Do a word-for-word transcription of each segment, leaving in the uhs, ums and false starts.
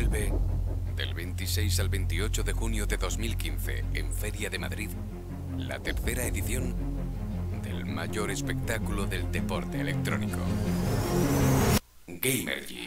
Vuelve del veintiséis al veintiocho de junio de dos mil quince en Feria de Madrid, la tercera edición del mayor espectáculo del deporte electrónico, Gamergy.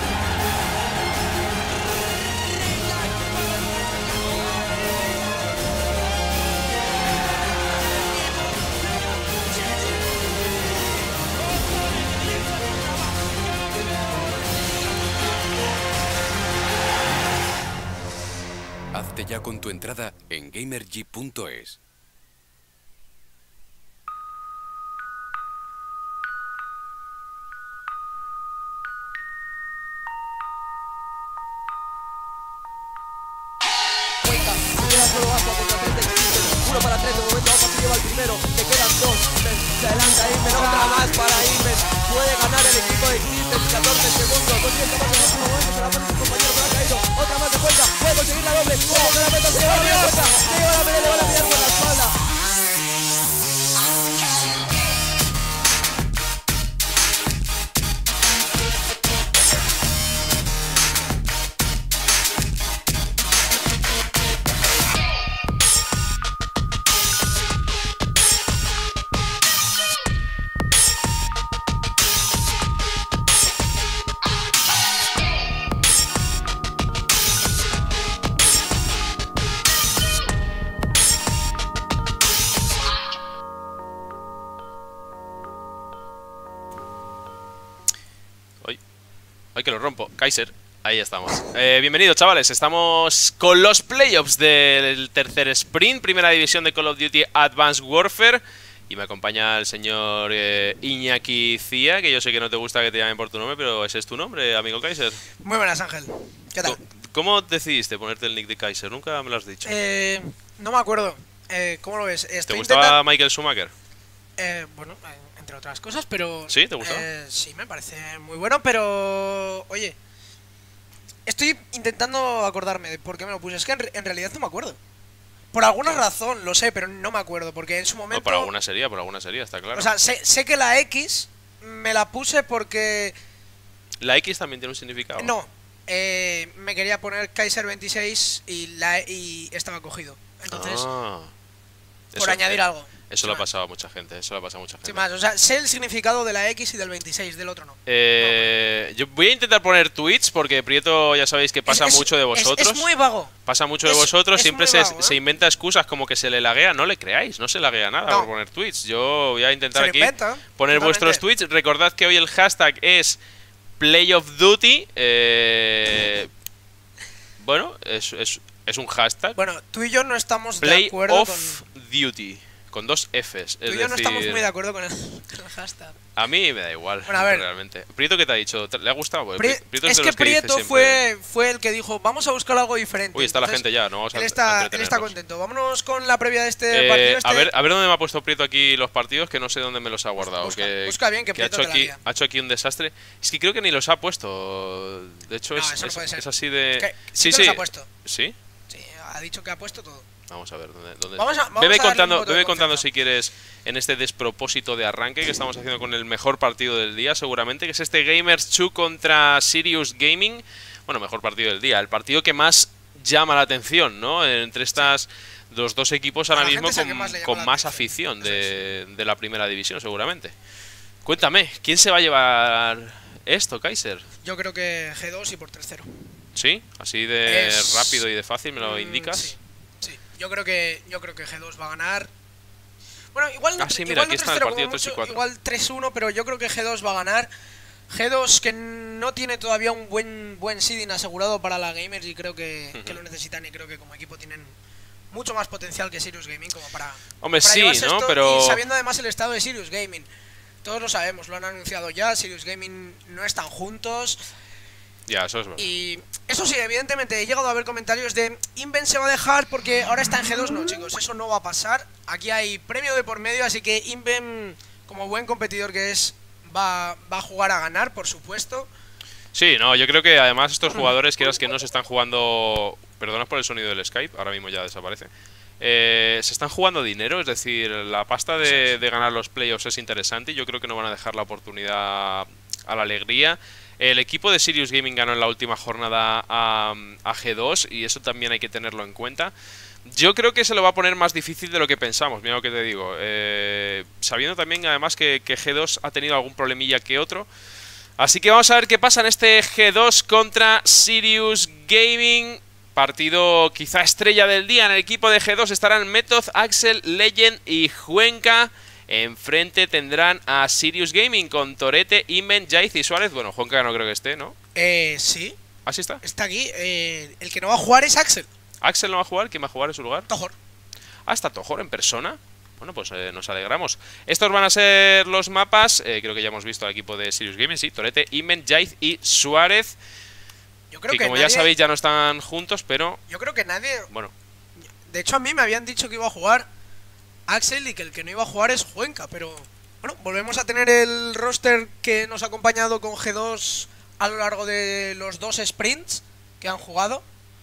Hazte ya con tu entrada en gamergy punto es. Uno para tres, de momento Opa se lleva el primero, le quedan dos, se adelanta Inmen, otra más para Inmen, puede ganar el equipo de Cristian, catorce segundos, consigue escapar en el último momento, se la pone su compañero que ha caído, otra más de cuenta, puede conseguir la doble, como que la meta se lleva la media cuenta, se lleva la media, le van a pillar por la espalda. Ay, que lo rompo. Kaiser, ahí estamos. Eh, bienvenidos, chavales. Estamos con los playoffs del tercer sprint, primera división de Call of Duty Advanced Warfare. Y me acompaña el señor eh, Iñaki Cía, que yo sé que no te gusta que te llamen por tu nombre, pero ese es tu nombre, amigo Kaiser. Muy buenas, Ángel. ¿Qué tal? ¿Cómo decidiste ponerte el nick de Kaiser? Nunca me lo has dicho. Eh, no me acuerdo. Eh, ¿Cómo lo ves? Estoy ¿Te gustaba intentando... Michael Schumacher? Eh, bueno, eh, entre otras cosas, pero... ¿Sí? ¿Te gustaba? Eh, sí, me parece muy bueno, pero... Oye, estoy intentando acordarme de por qué me lo puse. Es que en, en realidad no me acuerdo. Por alguna ¿Qué? razón, lo sé, pero no me acuerdo, porque en su momento... No, por alguna sería, por alguna sería, está claro. O sea, sé, sé que la X me la puse porque... ¿La X también tiene un significado? No, eh, me quería poner Kaiser veintiséis y, la, y estaba cogido. Entonces, ah, por eso, añadir eh, algo. Eso lo ha pasado a mucha gente, eso lo ha pasado a mucha gente. Sin más, o sea, sé el significado de la X y del veintiséis, del otro no. Eh, yo voy a intentar poner tweets porque Prieto ya sabéis que pasa es, es, mucho de vosotros. Es, es muy vago. Pasa mucho es, de vosotros, siempre se, vago, ¿eh? se inventa excusas como que se le laguea. No le creáis, no se laguea nada no. por poner tweets. Yo voy a intentar se aquí inventa, poner totalmente. vuestros tweets. Recordad que hoy el hashtag es Play of Duty. Eh, bueno, es, es, es un hashtag. Bueno, tú y yo no estamos Play de acuerdo of con... Duty. Con dos Fs. Es Tú y yo decir, no estamos muy de acuerdo con el, con el hashtag. A mí me da igual, bueno, a ver. realmente. ¿Prieto qué te ha dicho? ¿Le ha gustado? Pri Prieto es, es que Prieto que fue, fue el que dijo, vamos a buscar algo diferente. Uy, está Entonces, la gente ya, no vamos a él está, él está contento. Vámonos con la previa de este eh, partido. Este... A, ver, a ver dónde me ha puesto Prieto aquí los partidos, que no sé dónde me los ha guardado. Busca, que, busca bien, que, que ha, Prieto hecho aquí, ha hecho aquí un desastre. Es que creo que ni los ha puesto. De hecho, no, es, eso no es, puede ser. es así de. Es que sí, sí, sí. Los ha puesto. ¿Sí? Sí, ha dicho que ha puesto todo. Vamos a ver dónde. dónde... Vamos a, vamos bebe a contando, bebe contando si quieres en este despropósito de arranque que estamos haciendo con el mejor partido del día, seguramente, que es este Gamers dos contra Sirius Gaming. Bueno, mejor partido del día, el partido que más llama la atención, ¿no? Entre estas los dos equipos ahora mismo con más, con más afición de, de la primera división, seguramente. Cuéntame, ¿quién se va a llevar esto, Kaiser? Yo creo que G dos y por tres cero. ¿Sí? Así de es... rápido y de fácil, ¿me lo mm, indicas? Sí, sí. Yo creo que yo creo que G dos va a ganar. Bueno, igual no, ah, sí, mira, igual aquí no está el partido tres y cuatro. Igual tres uno, pero yo creo que G dos va a ganar. G dos que no tiene todavía un buen buen seeding asegurado para la Gamers y creo que, uh-huh. que lo necesitan, y creo que como equipo tienen mucho más potencial que Sirius Gaming como para Hombre, para sí, ¿no? esto, Pero y sabiendo además el estado de Sirius Gaming. Todos lo sabemos, lo han anunciado ya, Sirius Gaming no están juntos. Ya, eso es verdad. Y eso sí, evidentemente he llegado a ver comentarios de Inven se va a dejar porque ahora está en G dos. No, chicos, eso no va a pasar. Aquí hay premio de por medio, así que Inven, como buen competidor que es, va, va a jugar a ganar, por supuesto. Sí, no, yo creo que además estos jugadores, quieras que no, se están jugando... Perdona por el sonido del Skype, ahora mismo ya desaparece. Eh, se están jugando dinero, es decir, la pasta de, de ganar los playoffs es interesante y yo creo que no van a dejar la oportunidad a la alegría. El equipo de Sirius Gaming ganó en la última jornada a, a G dos y eso también hay que tenerlo en cuenta. Yo creo que se lo va a poner más difícil de lo que pensamos, mira lo que te digo. Eh, sabiendo también además que, que G dos ha tenido algún problemilla que otro. Así que vamos a ver qué pasa en este G dos contra Sirius Gaming. Partido quizá estrella del día. En el equipo de G dos estarán Method, Axel, Legend y Juenka. Enfrente tendrán a Sirius Gaming con Torete, Inmen, Jaiz y Suárez. Bueno, Juenka no creo que esté, ¿no? Eh, sí. ¿Así está? Está aquí. Eh, el que no va a jugar es Axel. ¿Axel no va a jugar? ¿Quién va a jugar en su lugar? Tojor. Ah, está Tojor en persona. Bueno, pues eh, nos alegramos. Estos van a ser los mapas. Eh, creo que ya hemos visto al equipo de Sirius Gaming. Sí, Torete, Inmen, Jaiz y Suárez. Yo creo que, que como nadie... ya sabéis ya no están juntos, pero... Yo creo que nadie... Bueno. De hecho a mí me habían dicho que iba a jugar Axel y que el que no iba a jugar es Juenka, pero... Bueno, volvemos a tener el roster que nos ha acompañado con G dos a lo largo de los dos sprints que han jugado.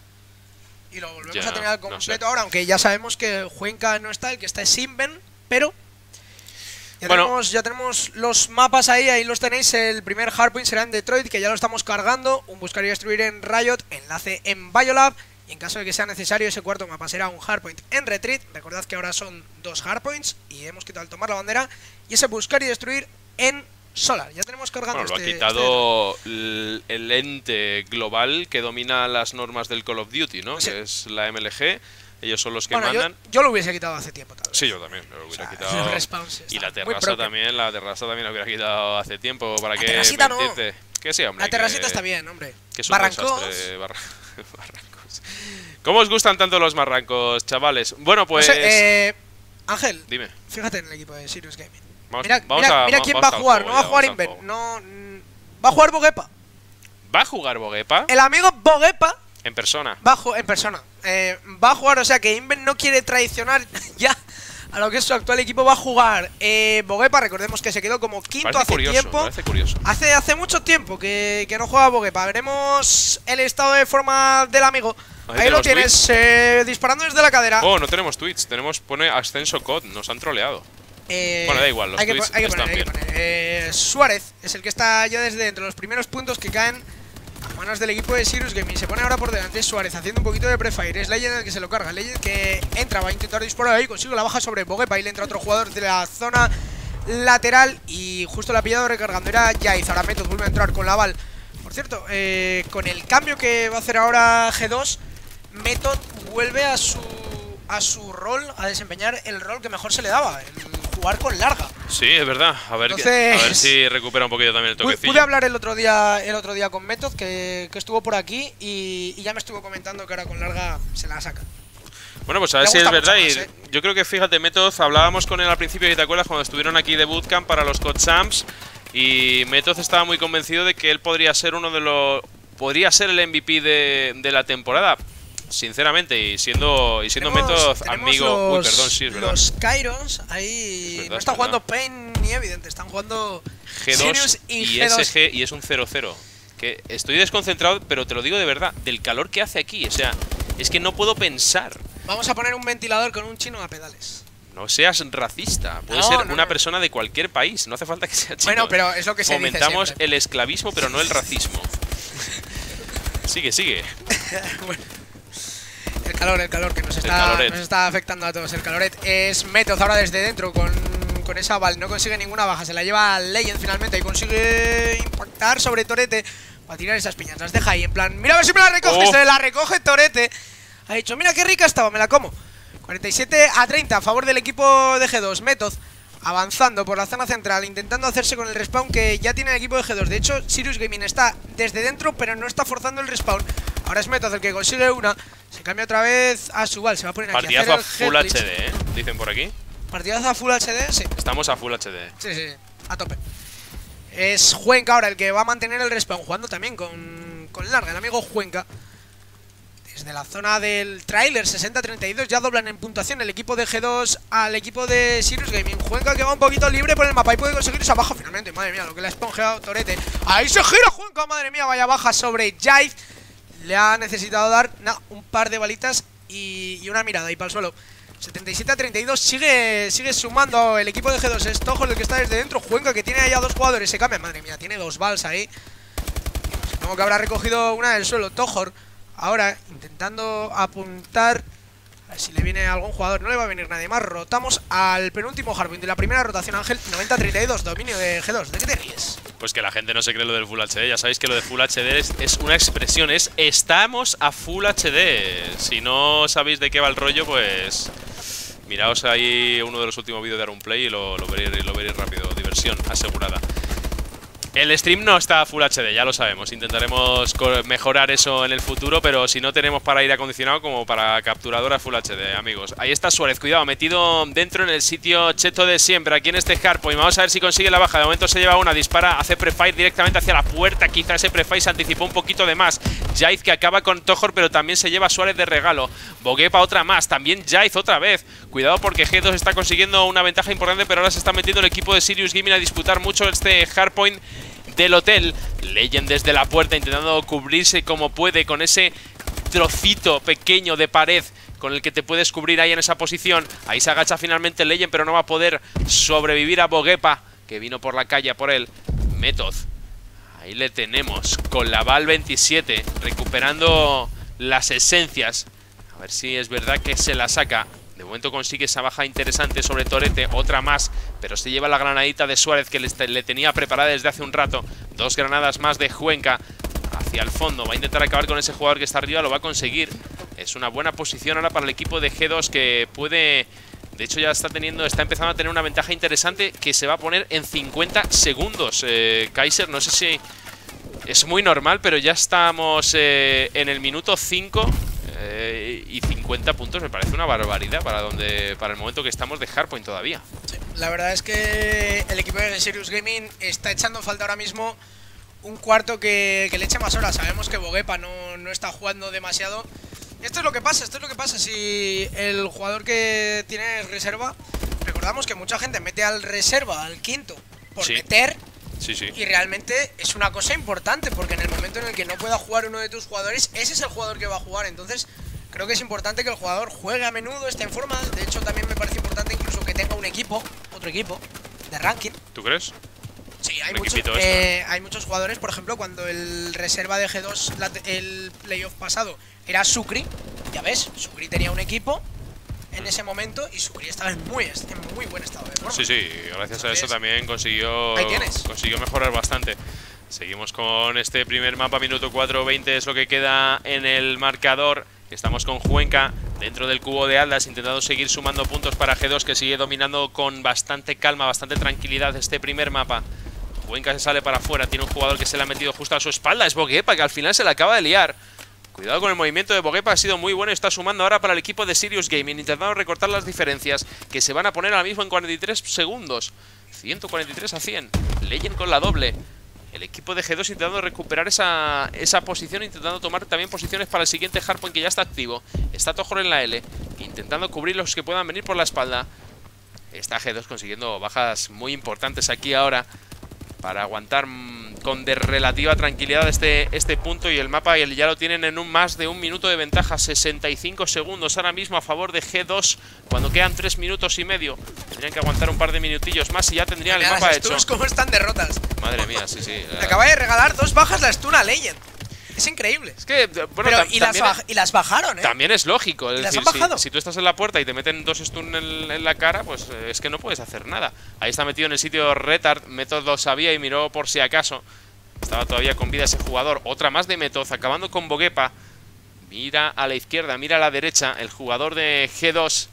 Y lo volvemos Ya, a tener al no completo sé. ahora, aunque ya sabemos que Juenka no está, el que está es Inven, pero... Ya, Bueno. tenemos, ya tenemos los mapas ahí, ahí los tenéis. El primer hardpoint será en Detroit, que ya lo estamos cargando. Un buscar y destruir en Riot, enlace en Biolab. Y en caso de que sea necesario, ese cuarto mapa será un hardpoint en Retreat. Recordad que ahora son dos hardpoints y hemos quitado el tomar la bandera. Y ese buscar y destruir en Solar. Ya tenemos cargando Bueno, lo este, ha quitado el, el ente global que domina las normas del Call of Duty, ¿no? Sí. Que es la M L G. Ellos son los que Bueno, yo, mandan. yo lo hubiese quitado hace tiempo, tal vez. Sí, yo también me lo hubiera O sea, quitado. los respawns Y la están muy terraza broken. también, la terraza también la hubiera quitado hace tiempo. ¿Para La qué terracita no. mentirte? Que sí, hombre. La terracita que, está bien, hombre. Que es un Barrancos. desastre, barra- barrancos. ¿Cómo os gustan tanto los barrancos, chavales? Bueno, pues. No sé, eh, Ángel, Dime. fíjate en el equipo de Sirius Gaming. Vamos, Mira, vamos mira, a, mira vamos- quién vamos va a al jugar, juego no va a ya, jugar vamos al Inven, juego. no, mm, va a jugar Bogepa. ¿Va a jugar Bogepa? El amigo Bogepa En persona. va a jugar en persona. Eh, va a jugar, o sea que Inven no quiere traicionar ya a lo que es su actual equipo. Va a jugar eh, Bogepa, recordemos que se quedó como quinto Parece hace curioso, tiempo. parece curioso. Hace, hace mucho tiempo que, que no juega Bogepa. Veremos el estado de forma del amigo. Ahí Ahí, lo tenemos tienes, eh, disparando desde la cadera. Oh, no tenemos tweets, tenemos, pone Ascenso C O D, nos han troleado. Eh, Bueno, da igual, los hay que, tweets pon- hay que están poner, hay que bien. poner. Eh, Suárez es el que está ya desde dentro. Los primeros puntos que caen a manos del equipo de Sirius Gaming. Se pone ahora por delante Suárez haciendo un poquito de prefire. Es Legend el que se lo carga. Legend que entra, va a intentar disparar ahí. Consigue la baja sobre Bogepa. Ahí le entra otro jugador de la zona lateral. Y justo la ha pillado recargando. Era Jaiz. Ahora Method vuelve a entrar con la bal. Por cierto, eh, con el cambio que va a hacer ahora G dos, Method vuelve a su, a su rol, a desempeñar el rol que mejor se le daba. El jugar con larga. Sí, es verdad. A ver, que- Entonces- a ver si recupera un poquito también el Pude, toquecillo. pude hablar el otro día el otro día con Method, que, que estuvo por aquí, y, y ya me estuvo comentando que ahora con larga se la saca. Bueno, pues a ver Me si es gusta verdad. mucho Y más, ¿eh? yo creo que, fíjate, Method, hablábamos con él al principio, y te acuerdas, cuando estuvieron aquí de Bootcamp para los C O D Champs. Y Method estaba muy convencido de que él podría ser uno de los. Podría ser el M V P de, de la temporada. Sinceramente, y siendo, y siendo Tenemos- Method tenemos amigo. Los, Uy, perdón, sí, es verdad. Los Kyrons ahí Es verdad, no están es jugando verdad. Pain ni Evident, están jugando G dos Sirius y, y G dos. S G y es un cero cero. Que estoy desconcentrado, pero te lo digo de verdad, del calor que hace aquí. O sea, es que no puedo pensar. Vamos a poner un ventilador con un chino a pedales. No seas racista. Puede No, ser no, una no. persona de cualquier país. No hace falta que sea chino. Bueno, pero es lo que se dice Fomentamos siempre. el esclavismo, pero no el racismo. Sigue, sigue. Bueno. El calor, el calor que nos está, caloret. nos está afectando a todos. El caloret es Method ahora desde dentro con, con esa bal. No consigue ninguna baja. Se la lleva Legend finalmente y consigue impactar sobre Torete para tirar esas piñas. Las deja ahí en plan, mira a ver si me la recoge. Oh. Se la recoge Torete. Ha dicho, mira qué rica estaba, me la como. cuarenta y siete a treinta a favor del equipo de G dos. Method avanzando por la zona central, intentando hacerse con el respawn que ya tiene el equipo de G dos. De hecho, Sirius Gaming está desde dentro, pero no está forzando el respawn. Ahora es Method el que consigue una. Se cambia otra vez a su bal. Se va a poner aquí Partidazo a a hacer el Full headglitch. H D, ¿eh? Dicen por aquí. Partidazo a Full H D, sí. Estamos a Full H D. Sí, sí, a tope. Es Juenka ahora el que va a mantener el respawn, jugando también con, con larga, el amigo Juenka. Desde la zona del trailer, sesenta a treinta y dos, ya doblan en puntuación el equipo de G dos al equipo de Sirius Gaming. Juenka que va un poquito libre por el mapa y puede conseguir esa baja finalmente. Madre mía, lo que le ha esponjeado Torete. Ahí se gira Juenka, madre mía, vaya baja sobre Jaiz. Le ha necesitado dar nah, un par de balitas y, y una mirada ahí para el suelo. setenta y siete a treinta y dos, sigue, sigue sumando el equipo de G dos. Es Tojor el que está desde dentro. Juenka que tiene allá dos jugadores, se cambia. Madre mía, tiene dos balls ahí. Supongo que habrá recogido una del suelo. Tojor ahora intentando apuntar. A ver si le viene algún jugador. No le va a venir nadie más. Rotamos al penúltimo hardpoint de la primera rotación. Ángel, noventa treinta y dos, dominio de G dos. ¿De qué te ríes? Pues que la gente no se cree lo del Full H D. Ya sabéis que lo de Full H D es, es una expresión. Es estamos a Full H D. Si no sabéis de qué va el rollo, pues miraos ahí uno de los últimos vídeos de Arunplay y lo, lo, veréis, lo veréis rápido. Diversión asegurada. El stream no está a Full H D, ya lo sabemos. Intentaremos mejorar eso en el futuro, pero si no tenemos para aire acondicionado como para capturadora Full H D, amigos. Ahí está Suárez, cuidado, metido dentro en el sitio cheto de siempre, aquí en este hardpoint. Vamos a ver si consigue la baja. De momento se lleva una, dispara, hace prefire directamente hacia la puerta. Quizá ese prefire se anticipó un poquito de más. Jaiz que acaba con Tojor, pero también se lleva a Suárez de regalo. Boguepa otra más, también Jaiz otra vez. Cuidado porque G dos está consiguiendo una ventaja importante, pero ahora se está metiendo el equipo de Sirius Gaming a disputar mucho este hardpoint del hotel. Legend desde la puerta intentando cubrirse como puede con ese trocito pequeño de pared con el que te puedes cubrir ahí en esa posición. Ahí se agacha finalmente Legend, pero no va a poder sobrevivir a Boguepa, que vino por la calle por él. Method, ahí le tenemos con la Val veintisiete recuperando las esencias. A ver si es verdad que se la saca. De momento consigue esa baja interesante sobre Torete, otra más, pero se lleva la granadita de Suárez que le, le tenía preparada desde hace un rato. Dos granadas más de Cuenca hacia el fondo. Va a intentar acabar con ese jugador que está arriba, lo va a conseguir. Es una buena posición ahora para el equipo de G dos que puede... De hecho ya está teniendo, está empezando a tener una ventaja interesante que se va a poner en cincuenta segundos. Eh, Kaiser, no sé si es muy normal, pero ya estamos eh, en el minuto cinco. Eh, y cincuenta puntos me parece una barbaridad para donde para el momento que estamos de hardpoint todavía. Sí, la verdad es que el equipo de Sirius Gaming está echando falta ahora mismo un cuarto que, que le eche más horas. Sabemos que Boguepa no, no está jugando demasiado. Esto es lo que pasa, esto es lo que pasa si el jugador que tiene reserva. Recordamos que mucha gente mete al reserva, al quinto, por sí. meter. Sí, sí. Y realmente es una cosa importante, porque en el momento en el que no pueda jugar uno de tus jugadores, ese es el jugador que va a jugar. Entonces creo que es importante que el jugador juegue a menudo, esté en forma. De hecho también me parece importante incluso que tenga un equipo, otro equipo de ranking. ¿Tú crees? Sí, hay, mucho, eh, hay muchos jugadores. Por ejemplo, cuando el reserva de G dos, la, el playoff pasado, era Sucri. Ya ves, Sucri tenía un equipo en ese momento y Sucri estaba en muy, en muy buen estado de forma. Sí, sí, gracias Entonces, a eso también consiguió, ahí tienes. consiguió mejorar bastante. Seguimos con este primer mapa, minuto cuatro veinte es lo que queda en el marcador. Estamos con Cuenca dentro del cubo de Aldas, intentando seguir sumando puntos para G dos, que sigue dominando con bastante calma, bastante tranquilidad este primer mapa. Cuenca se sale para afuera, tiene un jugador que se le ha metido justo a su espalda, es Boguepa, que al final se le acaba de liar. Cuidado con el movimiento de Boguepa, ha sido muy bueno y está sumando ahora para el equipo de Sirius Gaming, intentando recortar las diferencias que se van a poner ahora mismo en cuarenta y tres segundos. ciento cuarenta y tres a cien. Legend con la doble. El equipo de G dos intentando recuperar esa, esa posición, intentando tomar también posiciones para el siguiente hardpoint que ya está activo. Está Tojor en la L, intentando cubrir los que puedan venir por la espalda. Está G dos consiguiendo bajas muy importantes aquí ahora para aguantar con de relativa tranquilidad este, este punto, y el mapa y el, ya lo tienen en un más de un minuto de ventaja, sesenta y cinco segundos ahora mismo a favor de G dos, cuando quedan tres minutos y medio. Tendrían que aguantar un par de minutillos más y ya tendrían el mapa hecho. ¿Cómo están derrotas? Madre mía, sí, sí. Le acaba de regalar dos bajas la stun a Legend. Es increíble. Es que, bueno, Pero, y, las es, y las bajaron, ¿eh? También es lógico. Es ¿Las decir, han bajado? Si, si tú estás en la puerta y te meten dos stun en, en la cara, pues eh, es que no puedes hacer nada. Ahí está metido en el sitio Retard. Method lo sabía y miró por si acaso. Estaba todavía con vida ese jugador. Otra más de Method, acabando con Boguepa. Mira a la izquierda, mira a la derecha. El jugador de G dos.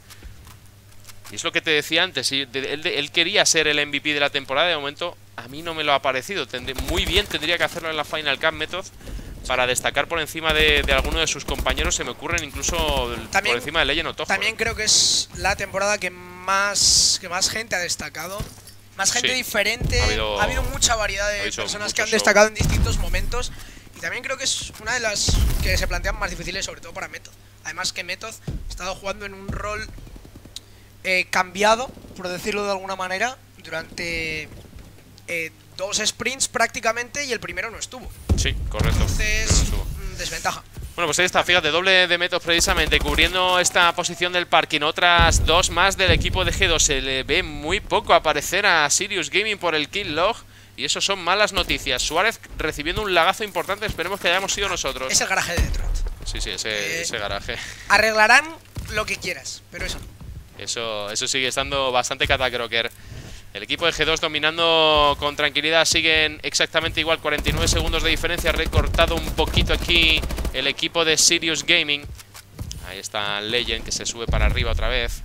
Y es lo que te decía antes. Él, él quería ser el M V P de la temporada. De momento, a mí no me lo ha parecido. Tendré, muy bien tendría que hacerlo en la Final Cup Method, para destacar por encima de, de alguno de sus compañeros. Se me ocurren incluso también, por encima de Legend o Tojor. También creo que es la temporada que más, que más gente ha destacado. Más gente sí. diferente. Ha habido, ha habido mucha variedad de personas que han destacado show. en distintos momentos. Y también creo que es una de las que se plantean más difíciles, sobre todo para Method. Además que Method ha estado jugando en un rol eh, cambiado, por decirlo de alguna manera, durante eh, dos sprints prácticamente, y el primero no estuvo. Sí, correcto. Entonces, no desventaja. Bueno, pues ahí está, fíjate, doble de Method precisamente, cubriendo esta posición del parking. Otras dos más del equipo de G dos. Se le ve muy poco aparecer a Sirius Gaming por el kill log. Y eso son malas noticias. Suárez recibiendo un lagazo importante. Esperemos que hayamos sido nosotros. Es el garaje de Detroit. Sí, sí, ese, eh, ese garaje. Arreglarán lo que quieras, pero eso no. Eso, eso sigue estando bastante catacroker. El equipo de G dos dominando con tranquilidad. Siguen exactamente igual, cuarenta y nueve segundos de diferencia. Recortado un poquito aquí el equipo de Sirius Gaming. Ahí está Legend, que se sube para arriba otra vez.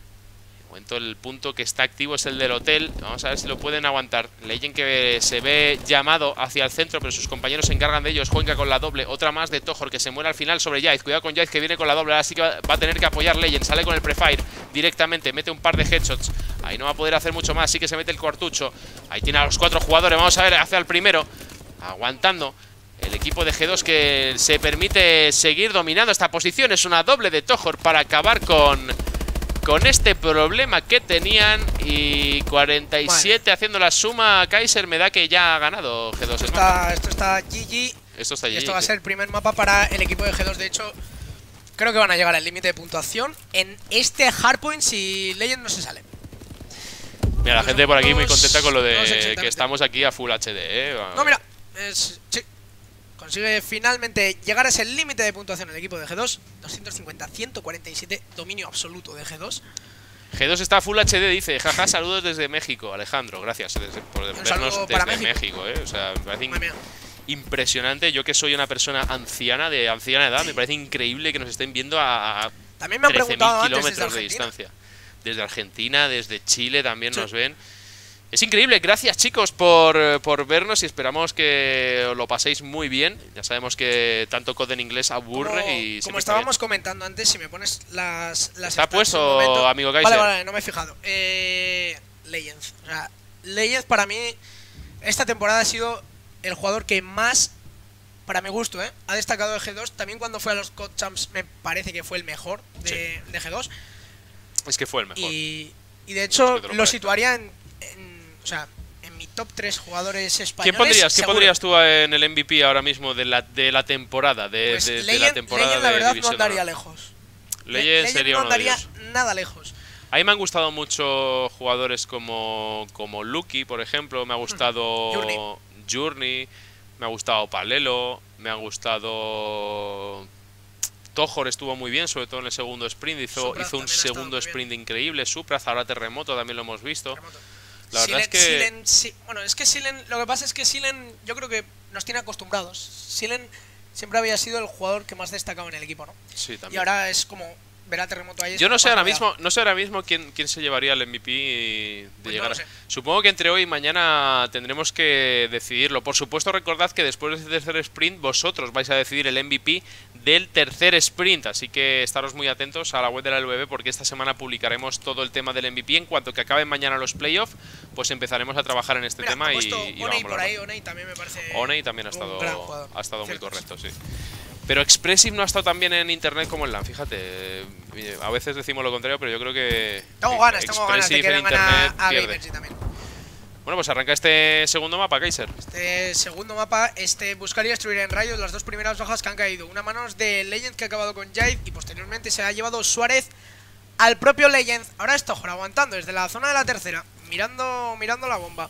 De momento el punto que está activo es el del hotel. Vamos a ver si lo pueden aguantar. Legend que se ve llamado hacia el centro, pero sus compañeros se encargan de ellos. Juega con la doble. Otra más de Tojor, que se muere al final sobre Jaiz. Cuidado con Jaiz, que viene con la doble. Ahora sí que va a tener que apoyar Legend. Sale con el prefire directamente. Mete un par de headshots. Ahí no va a poder hacer mucho más. Sí que se mete el cuartucho. Ahí tiene a los cuatro jugadores. Vamos a ver, hace al primero. Aguantando. El equipo de G dos que se permite seguir dominando esta posición. Es una doble de Tojor para acabar con... Con este problema que tenían. Y cuarenta y siete bueno. Haciendo la suma. Kaiser me da que ya ha ganado G dos. Esto está, esto está G G. Esto está G G. Y esto va a ser el primer mapa para el equipo de G dos. De hecho, creo que van a llegar al límite de puntuación en este hardpoint si Legend no se sale. Mira, la gente por aquí muy contenta con lo de que estamos aquí a Full H D, ¿eh? No, mira, es, sí. Consigue finalmente llegar a ese límite de puntuación el equipo de G dos. doscientos cincuenta, ciento cuarenta y siete, dominio absoluto de G dos. G dos está Full H D, dice. Jaja, saludos desde México, Alejandro. Gracias desde, por Un vernos desde México. México, ¿eh? O sea, me parece in impresionante. Yo que soy una persona anciana, de anciana edad, sí. Me parece increíble que nos estén viendo a, a también me han preguntado antes kilómetros desde de distancia. Desde Argentina, desde Chile también sí. Nos ven. Es increíble, gracias chicos por, por vernos y esperamos que lo paséis muy bien. Ya sabemos que tanto code en inglés aburre como, y como estábamos comentando antes, si me pones las... las ¿Está puesto, amigo Kaiser? Vale, vale, no me he fijado. Eh, Legends. O sea, Legends para mí esta temporada ha sido el jugador que más, para mi gusto, ¿eh? ha destacado de G dos. También cuando fue a los C O D Champs me parece que fue el mejor de, sí. de G dos. Es que fue el mejor. Y, y de hecho lo, lo situaría en... en O sea, en mi top tres jugadores españoles. ¿Quién pondrías, ¿quién seguro. pondrías tú en el M V P ahora mismo de la, de la temporada? De, pues de, Legend, de la temporada Legend, la verdad, de no andaría lejos. Legend, Legend sería no uno de andaría ellos. nada lejos. A mí me han gustado mucho jugadores como, como Lucky, por ejemplo. Me ha gustado Journey. Journey. Me ha gustado Palelo. Me ha gustado... Tojor estuvo muy bien, sobre todo en el segundo sprint. Hizo, hizo un segundo sprint increíble. Supraz, ahora Terremoto, también lo hemos visto. Terremoto. La verdad Silen, es que... Silen, sí, bueno, es que Silen... Lo que pasa es que Silen yo creo que nos tiene acostumbrados. Silen siempre había sido el jugador que más destacaba en el equipo, ¿no? Sí, también. Y ahora es como ver a Terremoto ahí. Yo no sé ahora mismo, no sé ahora mismo quién, quién se llevaría el M V P de pues llegar. No lo sé. Supongo que entre hoy y mañana tendremos que decidirlo. Por supuesto, recordad que después del tercer sprint vosotros vais a decidir el M V P del tercer sprint, así que estaros muy atentos a la web de la L V B porque esta semana publicaremos todo el tema del M V P. En cuanto que acaben mañana los playoffs, pues empezaremos a trabajar en este Mira, tema y, y vamos por ahí, Oney también me parece. Oney también ha estado, jugador, ha estado muy cierto. correcto, sí. Pero Expressive no ha estado tan bien en internet como en LAN, fíjate. A veces decimos lo contrario, pero yo creo que tengo ganas, tengo ganas de que vengan a, a Gamergy también. Bueno, pues arranca este segundo mapa, Kaiser. Este segundo mapa, este buscaría destruir en rayos las dos primeras bajas que han caído. Una manos de Legend que ha acabado con Jade y posteriormente se ha llevado Suárez al propio Legend. Ahora es Tojor aguantando desde la zona de la tercera, mirando, mirando la bomba.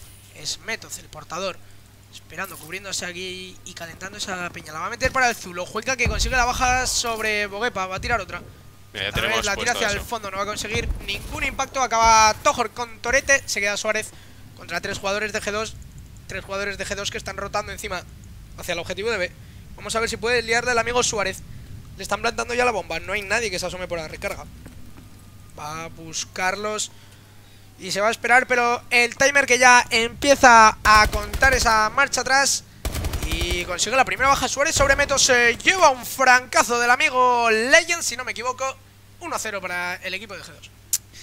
Es Metoz, el portador, esperando, cubriéndose aquí y calentando esa peña. La va a meter para el Zulo. Juega que consigue la baja sobre Bogepa, va a tirar otra. Mira, ya tenemos la tira hacia eso. el fondo, no va a conseguir ningún impacto. Acaba Tojor con Torete, se queda Suárez contra tres jugadores de G dos. Tres jugadores de G dos que están rotando encima hacia el objetivo de B. Vamos a ver si puede liarle al amigo Suárez. Le están plantando ya la bomba. No hay nadie que se asome por la recarga. Va a buscarlos y se va a esperar, pero el timer que ya empieza a contar esa marcha atrás. Y consigue la primera baja Suárez sobre Metoz. Se lleva un francazo del amigo Legend, si no me equivoco. uno a cero para el equipo de G dos.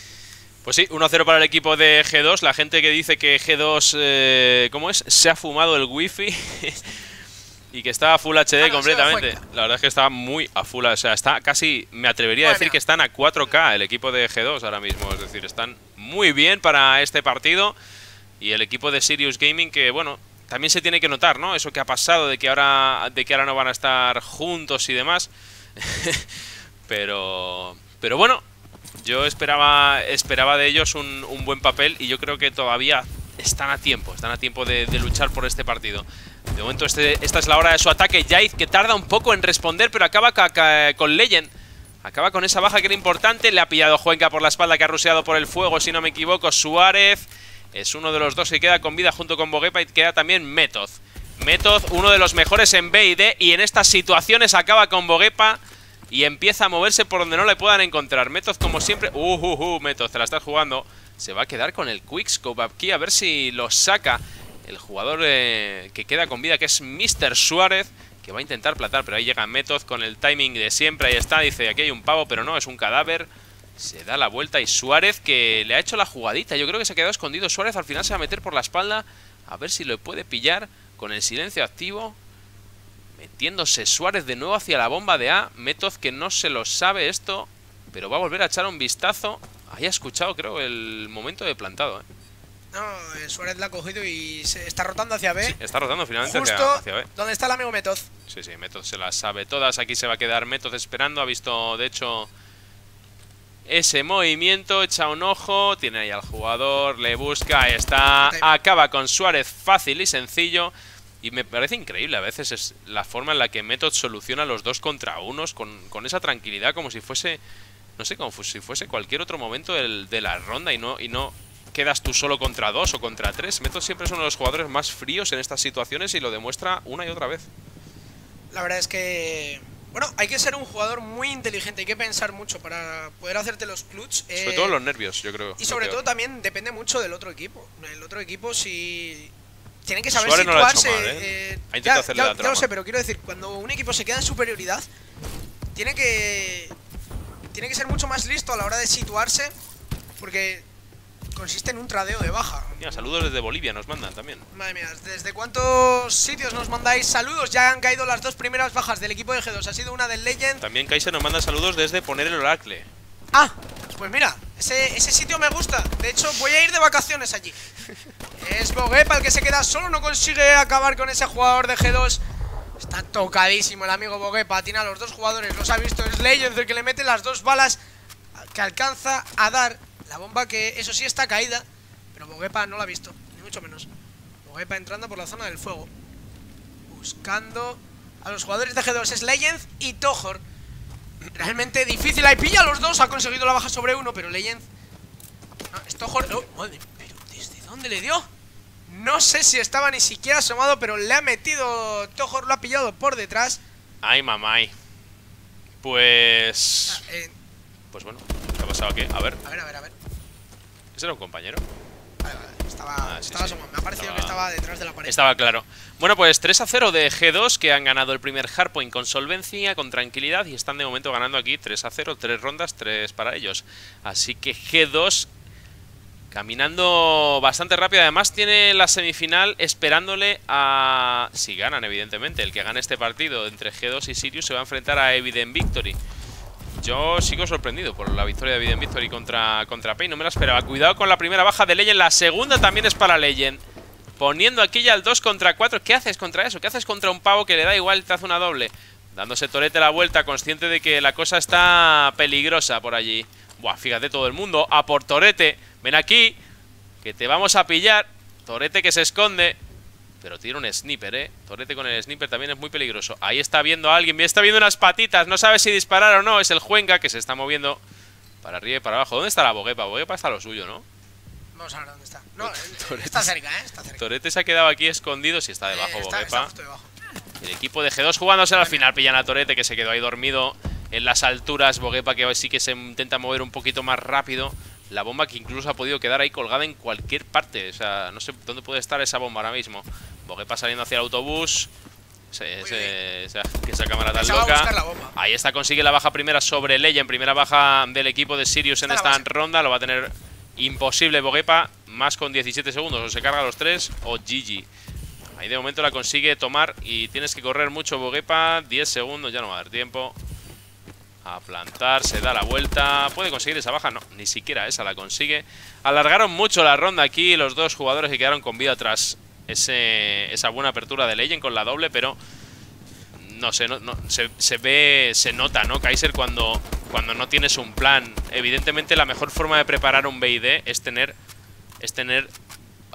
Pues sí, uno a cero para el equipo de G dos. La gente que dice que G dos, eh, ¿cómo es? Se ha fumado el wifi y que está a Full H D ah, no, completamente. La verdad es que está muy a Full, o sea, está casi, me atrevería Madre a decir mía. que están a cuatro K el equipo de G dos ahora mismo. Es decir, están muy bien para este partido. Y el equipo de Sirius Gaming que, bueno, también se tiene que notar, ¿no? Eso que ha pasado de que ahora, de que ahora no van a estar juntos y demás. pero, pero bueno, yo esperaba, esperaba de ellos un, un buen papel y yo creo que todavía están a tiempo, están a tiempo de, de luchar por este partido. De momento este, esta es la hora de su ataque. Jayz, que tarda un poco en responder, pero acaba ca ca con Legend. Acaba con esa baja que era importante. Le ha pillado Juenca por la espalda, que ha rusheado por el fuego, si no me equivoco. Suárez es uno de los dos que queda con vida junto con Bogepa, y queda también Method. Method, uno de los mejores en B y D, y en estas situaciones acaba con Bogepa y empieza a moverse por donde no le puedan encontrar. Method, como siempre... Uh, uh, uh, Method, se la está jugando. Se va a quedar con el Quickscope aquí, a ver si lo saca el jugador eh, que queda con vida, que es mister Suárez, que va a intentar platar, pero ahí llega Method con el timing de siempre. Ahí está, dice, aquí hay un pavo, pero no, es un cadáver. Se da la vuelta y Suárez, que le ha hecho la jugadita. Yo creo que se ha quedado escondido Suárez. Al final se va a meter por la espalda, a ver si lo puede pillar con el silencio activo. Metiéndose Suárez de nuevo hacia la bomba de A. Method, que no se lo sabe esto, pero va a volver a echar un vistazo. Ahí ha escuchado, creo, el momento de plantado, ¿eh? No, Suárez la ha cogido y se está rotando hacia B. Sí, está rotando finalmente Justo hacia, hacia B. donde está el amigo Method. Sí, sí, Method se las sabe todas. Aquí se va a quedar Method esperando. Ha visto, de hecho, ese movimiento. Echa un ojo. Tiene ahí al jugador. Le busca. Ahí está. Acaba con Suárez fácil y sencillo. Y me parece increíble a veces es la forma en la que Method soluciona los dos contra unos con, con esa tranquilidad, como si fuese, no sé, como si fuese cualquier otro momento del, de la ronda y no, y no quedas tú solo contra dos o contra tres. Method siempre es uno de los jugadores más fríos en estas situaciones y lo demuestra una y otra vez. La verdad es que, bueno, hay que ser un jugador muy inteligente, hay que pensar mucho para poder hacerte los clutch. Sobre eh, todo los nervios, yo creo. Y sobre creo. todo también depende mucho del otro equipo. El otro equipo si... tiene que saber Suárez situarse. no lo ha hecho mal, ¿eh? eh, Ha intentado ya, hacerle ya, la ya trama. lo sé, pero quiero decir, cuando un equipo se queda en superioridad, tiene que tiene que ser mucho más listo a la hora de situarse, porque consiste en un tradeo de baja. Mira, saludos desde Bolivia nos mandan también. Madre mía, ¿desde cuántos sitios nos mandáis saludos? Ya han caído las dos primeras bajas del equipo de G dos. Ha sido una del Legend. También Kaiser nos manda saludos desde Poner el Oracle. Ah, pues mira, ese, ese sitio me gusta. De hecho, voy a ir de vacaciones allí. Es Bogepa el que se queda solo, no consigue acabar con ese jugador de G dos. Está tocadísimo el amigo Bogepa. Tiene a los dos jugadores, los ha visto. Es Legend el que le mete las dos balas, que alcanza a dar la bomba, que eso sí está caída, pero Bogepa no la ha visto, ni mucho menos. Bogepa entrando por la zona del fuego, buscando a los jugadores de G dos. Es Legend y Tohor. Realmente difícil, ahí pilla a los dos. Ha conseguido la baja sobre uno, pero Legend... No, es Tohor... Oh, madre, pero ¿desde dónde le dio? No sé si estaba ni siquiera asomado, pero le ha metido... Tohor lo ha pillado por detrás. Ay, mamay. Pues... Ah, eh, Pues bueno, ¿qué ha pasado aquí? A ver, a ver, a ver, a ver. ¿ese era un compañero? Vale, vale, estaba, Ah, sí, estaba sí. asomado. Me ha parecido Estaba- que estaba detrás de la pared. Estaba claro. Bueno, pues tres a cero de G dos, que han ganado el primer hardpoint con solvencia, con tranquilidad, y están de momento ganando aquí tres a cero, tres rondas, tres para ellos. Así que G dos caminando bastante rápido. Además tiene la semifinal esperándole a... Si ganan, evidentemente. El que gane este partido entre G dos y Sirius se va a enfrentar a Evident Victory. Yo sigo sorprendido por la victoria de Evident Victory contra, contra Pain. No me la esperaba. Cuidado con la primera baja de Legend. La segunda también es para Legend. Poniendo aquí ya el dos contra cuatro. ¿Qué haces contra eso? ¿Qué haces contra un pavo que le da igual, te hace una doble? Dándose Torete la vuelta, consciente de que la cosa está peligrosa por allí. Buah, fíjate todo el mundo. A por Torete. Ven aquí, que te vamos a pillar. Torete que se esconde. Pero tiene un sniper, eh. Torete con el sniper también es muy peligroso. Ahí está viendo a alguien, está viendo unas patitas. No sabe si disparar o no. Es el Juenca que se está moviendo para arriba y para abajo. ¿Dónde está la Bogepa? Bogepa está a lo suyo, ¿no? Vamos a ver dónde está. No, Torete- está cerca, ¿eh? Está cerca. Torete se ha quedado aquí escondido. Si está debajo Eh, está, está Bogepa. justo debajo. El equipo de G dos jugándose al final. Pillan a Torete que se quedó ahí dormido en las alturas. Bogepa que sí que se intenta mover un poquito más rápido. La bomba que incluso ha podido quedar ahí colgada en cualquier parte. O sea, no sé dónde puede estar esa bomba ahora mismo. Bogepa saliendo hacia el autobús. Ese, ese- esa, esa cámara tan Se va a buscar loca. la bomba. Ahí está, consigue la baja primera sobre Legend. Primera baja del equipo de Sirius en Está la esta base. ronda. Lo va a tener imposible Bogepa. Más con diecisiete segundos. O se carga los tres o G G. Ahí de momento la consigue tomar y tienes que correr mucho, Bogepa. diez segundos, ya no va a dar tiempo. A plantar, se da la vuelta. ¿Puede conseguir esa baja? No, ni siquiera esa la consigue. Alargaron mucho la ronda aquí los dos jugadores que quedaron con vida tras ese, esa buena apertura de Legend con la doble, pero no sé, no, no, se, se ve, se nota, ¿no? Kaiser cuando, cuando no tienes un plan. Evidentemente la mejor forma de preparar un B I D es tener, es tener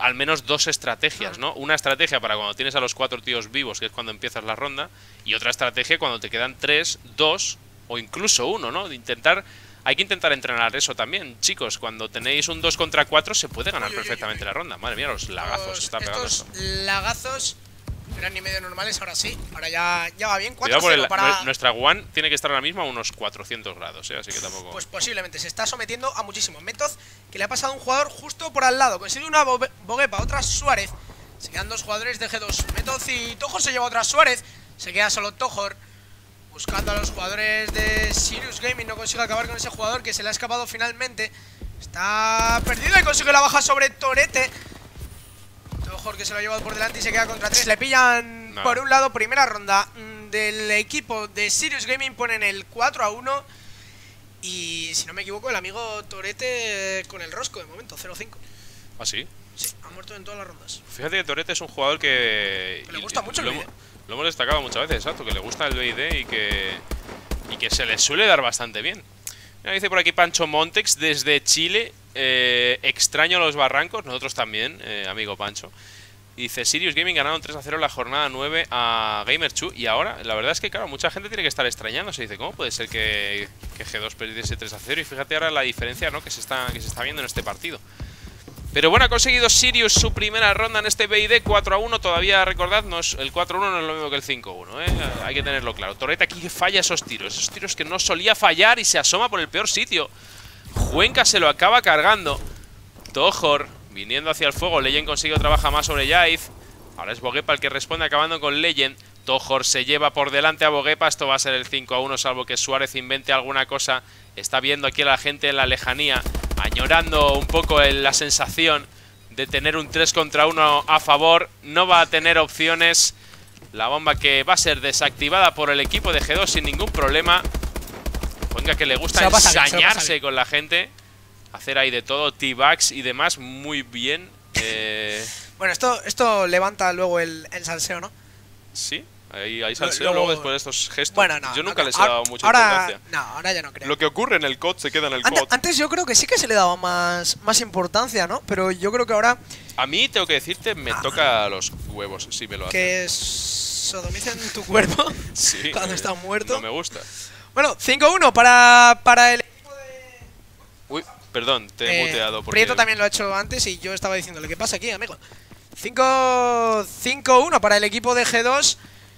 al menos dos estrategias, ¿no? Una estrategia para cuando tienes a los cuatro tíos vivos, que es cuando empiezas la ronda, y otra estrategia cuando te quedan tres, dos o incluso uno, ¿no? De intentar... Hay que intentar entrenar eso también, chicos. Cuando tenéis un dos contra cuatro se puede ganar Uy, uy, uy, perfectamente uy. la ronda. Madre mía, los lagazos Los- está pegando estos esto. lagazos eran ni medio normales, ahora sí. Ahora ya, ya va bien. Cuidado cuatro por el- cero para... Nuestra One tiene que estar ahora mismo a unos cuatrocientos grados, ¿eh? Así que tampoco... Pues posiblemente se está sometiendo a muchísimo. Metoz, que le ha pasado a un jugador justo por al lado. Consigue una bobe- Bogepa, otra Suárez. Se quedan dos jugadores de G dos. Metoz y Tojor se lleva otra Suárez. Se queda solo Tojor. Buscando a los jugadores de Sirius Gaming. No consigue acabar con ese jugador que se le ha escapado finalmente. Está perdido y consigue la baja sobre Torete. Tojor que se lo ha llevado por delante y se queda contra tres. Le pillan No. por un lado, primera ronda mm, del equipo de Sirius Gaming. Ponen el cuatro a uno. Y si no me equivoco, el amigo Torete eh, con el rosco de momento, cero cinco. ¿Ah, sí? Sí, ha muerto en todas las rondas. Fíjate que Torete es un jugador que... Que le gusta mucho el lo, B I D. hemos- lo hemos destacado muchas veces, exacto, que le gusta el B I D y que, y que se le suele dar bastante bien. Mira, dice por aquí Pancho Montex desde Chile. eh, extraño los barrancos, nosotros también, eh, amigo Pancho. Dice, Sirius Gaming ganaron tres a cero la jornada nueve a Gamer2. Y ahora, la verdad es que, claro, mucha gente tiene que estar extrañándose. Dice, ¿cómo puede ser que, que G dos perdiese tres a cero? Y fíjate ahora la diferencia, ¿no?, que se está, que se está viendo en este partido. Pero bueno, ha conseguido Sirius su primera ronda en este B I D, cuatro a uno. Todavía, recordad, no es, el cuatro a uno no es lo mismo que el cinco a uno, ¿eh? Hay que tenerlo claro. Torete aquí falla esos tiros, esos tiros que no solía fallar y se asoma por el peor sitio. Juenca se lo acaba cargando. Tojor viniendo hacia el fuego. Legend consigue otra baja más sobre Yaiz. Ahora es Bogepa el que responde acabando con Legend. Tojor se lleva por delante a Bogepa. Esto va a ser el cinco a uno, salvo que Suárez invente alguna cosa. Está viendo aquí a la gente en la lejanía, añorando un poco el- la sensación de tener un tres contra uno a favor. No va a tener opciones. La bomba que va a ser desactivada por el equipo de G dos sin ningún problema. Juenca que le gusta Se lo pasa bien, se lo pasa ensañarse bien. con la gente. Hacer ahí de todo, T-Bags y demás, muy bien. Eh, Bueno, esto, esto levanta luego el, el salseo, ¿no? sí, ahí, ahí salseo Luego- luego después de estos gestos. Bueno, no. Yo nunca no, les he ahora- dado mucha ahora, importancia. No, ahora ya no creo. Lo que ocurre en el C O D se queda en el C Ante- O D. antes yo creo que sí que se le daba más, más importancia, ¿no? Pero yo creo que ahora A mí, tengo que decirte, me toca los huevos si me lo hacen. que sodomicen tu cuerpo Sí, cuando eh, está muerto. No me gusta. Bueno, cinco a uno para, para el equipo de... Uy, perdón, te he Eh, muteado. Porque... Prieto también lo ha hecho antes y yo estaba diciéndole, ¿qué pasa aquí, amigo? cinco a uno para el equipo de G dos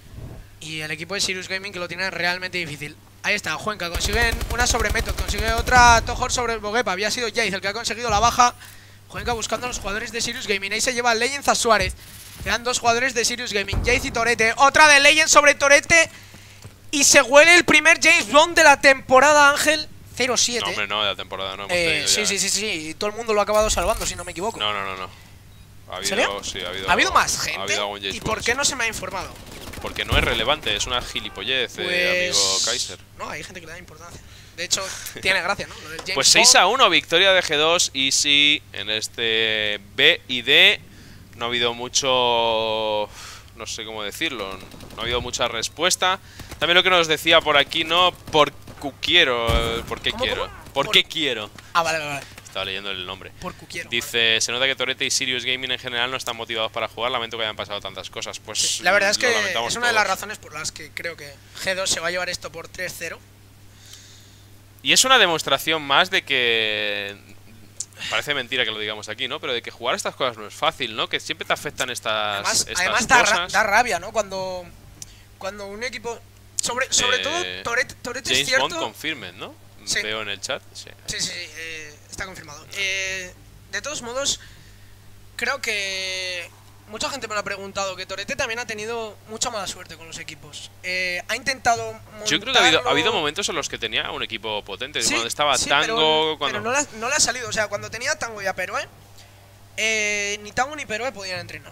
y el equipo de Sirius Gaming, que lo tiene realmente difícil. Ahí está, Juenca, consiguen una sobre Method, consigue otra Tojor sobre Bogepa. Había sido Jaiz el que ha conseguido la baja. Juenca buscando a los jugadores de Sirius Gaming. Ahí se lleva Legends a Suárez. Quedan dos jugadores de Sirius Gaming, Jaiz y Torete. Otra de Legends sobre Torete. Y se huele el primer James Bond de la temporada, Ángel. cero siete. No, hombre, no, de la temporada no hemos Eh, tenido sí, ya. sí, sí, sí. Y todo el mundo lo ha acabado salvando, si no me equivoco. No, no, no, no. Ha habido, serio? Sí, ha habido, ¿Ha habido más Ha gente? habido algún James ¿Y por Bond, qué sí. no se me ha informado? Porque no es relevante, es una gilipollez, eh, amigo Pues... Kaiser. No, hay gente que le da importancia. De hecho, tiene gracia, ¿no? Lo del James Pues seis Bond. a uno, victoria de G dos. Y sí, en este B y D no ha habido mucho... No sé cómo decirlo. No ha habido mucha respuesta. También lo que nos decía por aquí, ¿no? ¿Por qué quiero? ¿Por qué ¿Cómo, quiero? cómo? ¿Por Por- qué quiero? Ah, vale, vale, vale. Estaba leyendo el nombre. Por cuquiero. Dice, se nota que Torete y Sirius Gaming en general no están motivados para jugar. Lamento que hayan pasado tantas cosas. Pues Sí, la verdad es lo que lamentamos es una de las todos. razones por las que creo que G dos se va a llevar esto por tres cero. Y es una demostración más de que... Parece mentira que lo digamos aquí, ¿no? Pero de que jugar estas cosas no es fácil, ¿no? Que siempre te afectan estas, Además, estas además da, ra- cosas. da rabia, ¿no? Cuando, cuando un equipo... Sobre, sobre Eh, todo, Torete, Torete es James cierto... Bond confirmen, ¿no? Sí. Veo en el chat. Sí. Sí, sí, eh, está confirmado. Eh, de todos modos, creo que mucha gente me lo ha preguntado, que Torete también ha tenido mucha mala suerte con los equipos. Eh, ha intentado montarlo... Yo creo que ha habido, ha habido momentos en los que tenía un equipo potente. Sí, cuando estaba sí, Tango, pero, cuando... pero no, le, no le ha salido. O sea, cuando tenía Tango y a Peroe, eh, ni Tango ni Peroe podían entrenar.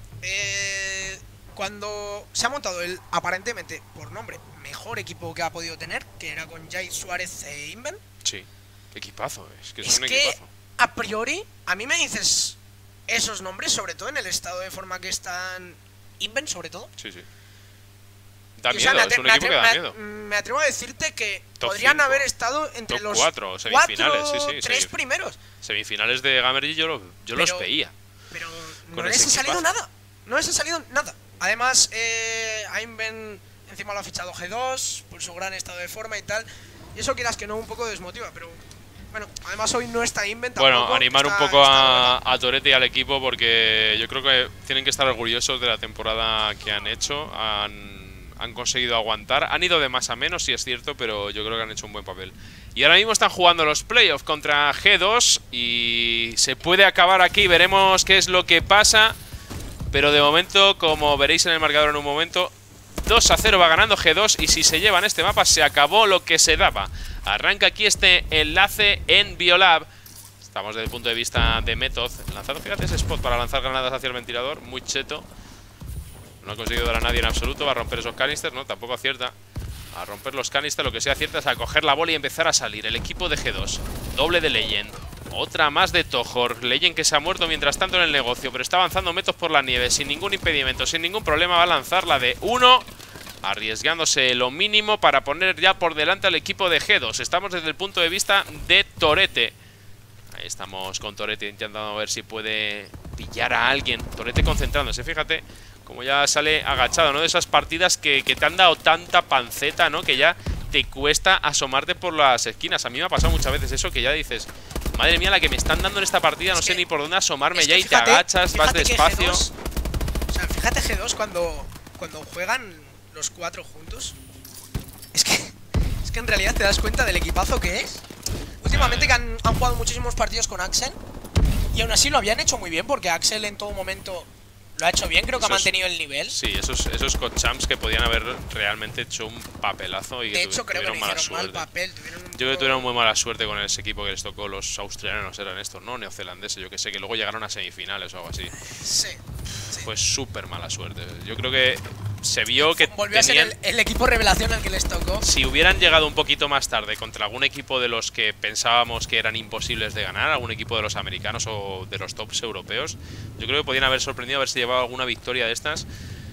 Eh, cuando se ha montado el, aparentemente, por nombre, mejor equipo que ha podido tener, que era con Jai Suárez e Inven, Sí. Qué equipazo, es que es, es un que, equipazo. a priori, a mí me dices esos nombres, sobre todo en el estado de forma que están Inven, sobre todo. Sí, sí. Da Y, o sea, miedo, me es atre- un me equipo que atre- da me- miedo. Me atrevo a decirte que Top podrían cinco. haber estado entre Top los cuatro, cuatro, semifinales, sí, sí, tres semif- primeros. Semifinales de Gamergy yo, lo- yo los Pero- veía. Pero No les ha salido nada. No les ha salido nada. Además, eh, Aimben encima lo ha fichado G dos por su gran estado de forma y tal. Y eso quieras que no, un poco desmotiva, pero bueno, además hoy no está Aimben tampoco. Bueno, animar está, un poco a, a Torete y al equipo porque yo creo que tienen que estar orgullosos de la temporada que han hecho. Han, han conseguido aguantar. Han ido de más a menos, sí es cierto, pero yo creo que han hecho un buen papel. Y ahora mismo están jugando los playoffs contra G dos y se puede acabar aquí. Veremos qué es lo que pasa. Pero de momento, como veréis en el marcador en un momento, dos a cero va ganando G dos y si se llevan este mapa se acabó lo que se daba. Arranca aquí este enlace en Biolab. Estamos desde el punto de vista de Method lanzando, fíjate ese spot para lanzar granadas hacia el ventilador, muy cheto. No ha conseguido dar a nadie en absoluto, va a romper esos canisters, no, tampoco acierta. A romper los canisters, lo que sí acierta es a coger la bola y empezar a salir. El equipo de G dos, doble de Legend. Otra más de Tohor. Legend que se ha muerto mientras tanto en el negocio, pero está avanzando Method por la nieve sin ningún impedimento, sin ningún problema. Va a lanzar la de uno, arriesgándose lo mínimo para poner ya por delante al equipo de G dos. Estamos desde el punto de vista de Torete. Ahí estamos con Torete intentando ver si puede pillar a alguien. Torete concentrándose, fíjate como ya sale agachado, ¿no? De esas partidas que, que te han dado tanta panceta, ¿no? Que ya te cuesta asomarte por las esquinas. A mí me ha pasado muchas veces eso, que ya dices, madre mía, la que me están dando en esta partida, no es sé que, ni por dónde asomarme ya, y fíjate, te agachas, vas despacio. G dos, o sea, fíjate G dos cuando, cuando juegan los cuatro juntos. Es que, es que en realidad te das cuenta del equipazo que es. Últimamente que han, han jugado muchísimos partidos con Axel y aún así lo habían hecho muy bien, porque Axel en todo momento lo ha hecho bien, creo que esos, ha mantenido el nivel. Sí, esos, esos coach-champs que podían haber realmente hecho un papelazo y que de hecho, creo que no mala hicieron suerte. mal papel. Tuvieron un Yo creo que tuvieron muy mala suerte con ese equipo que les tocó. Los australianos eran estos, ¿no? Neozelandeses, yo que sé, que luego llegaron a semifinales o algo así. Sí, sí. Fue súper mala suerte. Yo creo que se vio que volvió tenían, a ser el, el equipo revelación al que les tocó. si hubieran llegado un poquito más tarde contra algún equipo de los que pensábamos que eran imposibles de ganar, algún equipo de los americanos o de los tops europeos, yo creo que podían haber sorprendido, haberse llevado alguna victoria de estas,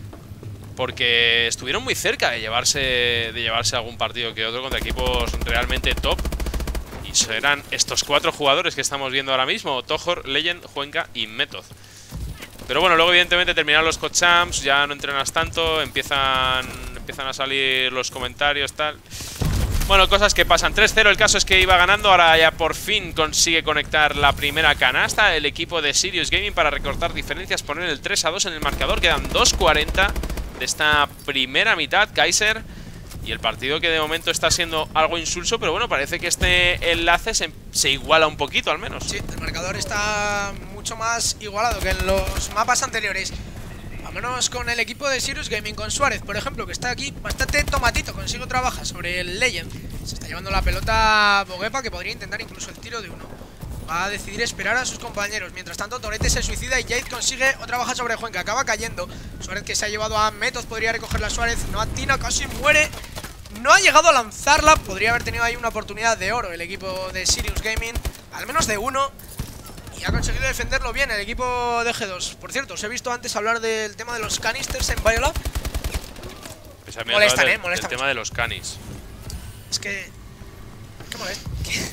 porque estuvieron muy cerca de llevarse de llevarse algún partido que otro contra equipos realmente top. Y serán estos cuatro jugadores que estamos viendo ahora mismo: Tohor, Legend, Juenka y Method. Pero bueno, luego evidentemente terminan los coach-champs, ya no entrenas tanto, empiezan, empiezan a salir los comentarios, tal. Bueno, cosas que pasan. tres cero, el caso es que iba ganando, ahora ya por fin consigue conectar la primera canasta el equipo de Sirius Gaming para recortar diferencias, poner el tres a dos en el marcador. Quedan dos cuarenta de esta primera mitad, Kaiser. Y el partido que de momento está siendo algo insulso, pero bueno, parece que este enlace se, se iguala un poquito al menos. Sí, el marcador está mucho más igualado que en los mapas anteriores. Vámonos con el equipo de Sirius Gaming, con Suárez, por ejemplo, que está aquí bastante tomatito, consigo trabaja sobre el Legend. Se está llevando la pelota Bogepa, que podría intentar incluso el tiro de uno. Va a decidir esperar a sus compañeros. Mientras tanto, Torete se suicida y Jade consigue otra baja sobre Juenka. Acaba cayendo. Suárez, que se ha llevado a Method, podría recogerla a Suárez. No atina, casi muere. No ha llegado a lanzarla. Podría haber tenido ahí una oportunidad de oro el equipo de Sirius Gaming, al menos de uno. Y ha conseguido defenderlo bien el equipo de G dos. Por cierto, os he visto antes hablar del tema de los canisters en Biolab. Pues a mí Molestan, el, eh, molestan. el tema de los canis. Es que... ¿Qué molesta?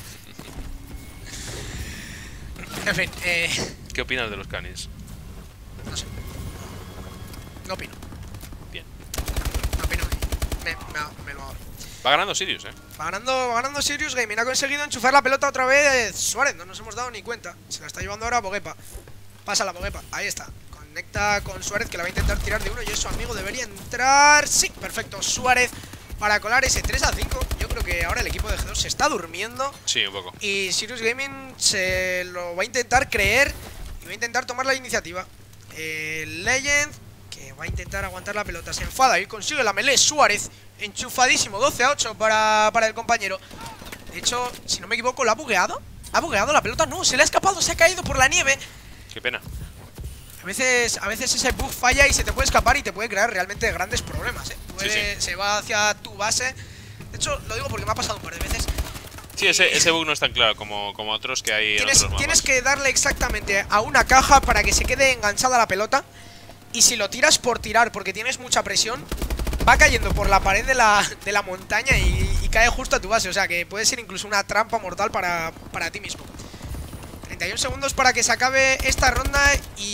En fin, eh... ¿Qué opinas de los canis? no sé. No opino. Bien. No opino. Me, me, me lo ahorro. Va ganando Sirius, eh. Va ganando, va ganando Sirius Gaming. Ha conseguido enchufar la pelota otra vez Suárez. No nos hemos dado ni cuenta. Se la está llevando ahora Bogepa. Pasa la Bogepa. Ahí está. Conecta con Suárez, que la va a intentar tirar de uno. Y eso, amigo, debería entrar. Sí, perfecto. Suárez para colar ese tres a cinco. Yo creo que ahora el equipo de G dos se está durmiendo. Sí, un poco. Y Sirius Gaming se lo va a intentar creer y va a intentar tomar la iniciativa. El Legend, que va a intentar aguantar la pelota, se enfada y consigue la melee. Suárez, enchufadísimo, doce a ocho para, para el compañero. De hecho, si no me equivoco, ¿lo ha bugueado? ¿Ha bugueado la pelota? No, se le ha escapado, se ha caído por la nieve. Qué pena. A veces, a veces ese bug falla y se te puede escapar y te puede crear realmente grandes problemas, ¿eh? Puede, Sí, sí. Se va hacia tu base. De hecho, lo digo porque me ha pasado un par de veces. Sí, ese, ese bug no es tan claro como, como otros que hay en Tienes, otros mapas. tienes que darle exactamente a una caja para que se quede enganchada la pelota. Y si lo tiras por tirar, porque tienes mucha presión, va cayendo por la pared de la, de la montaña y, y cae justo a tu base. O sea que puede ser incluso una trampa mortal para, para ti mismo. treinta y un segundos para que se acabe esta ronda y